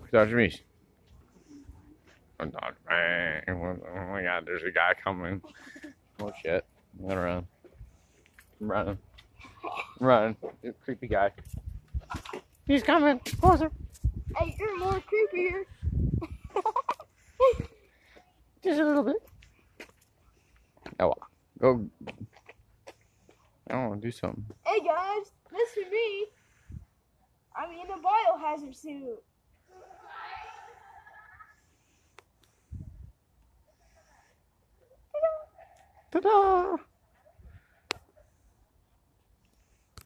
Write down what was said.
Touch me. Oh my god, there's a guy coming. Oh shit. I'm gonna run. I'm running. I'm running. Creepy guy. He's coming. Closer. Hey, you're more creepier. Just a little bit. Oh, go. I don't want to do something. Hey guys, this is me. I'm in a biohazard suit. Ta-da!